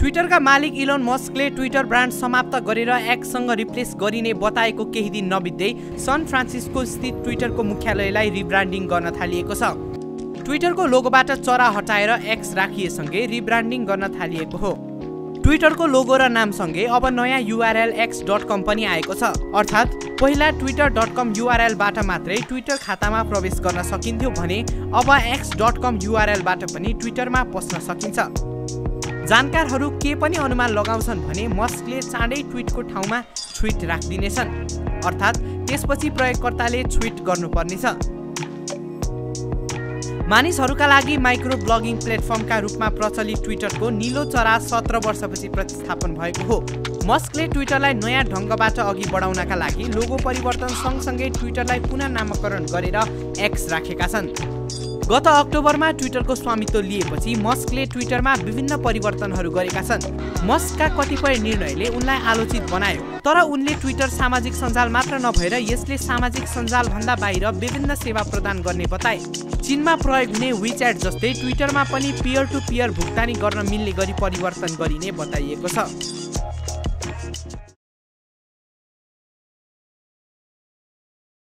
ट्विटरका मालिक Elon मस्कले Twitter brand समाप्त गरेर एक्ससँग रिप्लेस गरिने बताएको केही दिन नबित्दै सन फ्रान्सिस्को स्थित ट्विटरको मुख्यालयलाई रिब्रान्डिङ गर्न थालिएको छ। ट्विटरको लोगोबाट चरा हटाएर एक्स राखिएसँगै रिब्रान्डिङ गर्न थालिएको हो। ट्विटरको लोगो र नामसँगै अब नयाँ URL x.com पनि आएको छ। अर्थात् पहिला twitter.com URLबाट मात्रै ट्विटर खातामा प्रवेश गर्न सकिन्थ्यो भने अब x.com URLबाट पनि ट्विटरमा पस्न सकिन्छ। जानकारहरू के पनि अनुमान लगाउँछन् भने मस्कले चाँडै ट्विटको ठाउँमा ट्विट राखिदिनेछन्। अर्थात् त्यसपछि प्रयोगकर्ताले ट्विट गर्नुपर्नेछ। मानिसहरूका लागि माइक्रो ब्लगिङ प्लेटफर्मका रूपमा प्रचलित ट्विटरको नीलो चरा 17 वर्षपछि प्रतिस्थापन भएको हो। मस्कले ट्विटरलाई नयाँ ढङ्गबाट अघि बढाउनका लागि लोगो परिवर्तन सँगसँगै ट्विटरलाई पुनः नामकरण गरेर एक्स राखेका छन्। गत अक्टोबरमा ट्विटरको स्वामित्व लिएपछि मस्कले ट्विटरमा विभिन्न परिवर्तनहरू गरेका छन्। मस्कका कतिपय निर्णयले उनलाई आलोचित बनायो, तर उनले ट्विटर सामाजिक सञ्जाल मात्र नभएर यसले सामाजिक सञ्जालभन्दा बाहिर विभिन्न सेवा प्रदान गर्ने बताए। चीनमा प्रयोग हुने WeChat जस्तै ट्विटरमा पनि पियर टु पियर भुक्तानी गर्न मिल्ने गरी परिवर्तन गरिने बताइएको छ।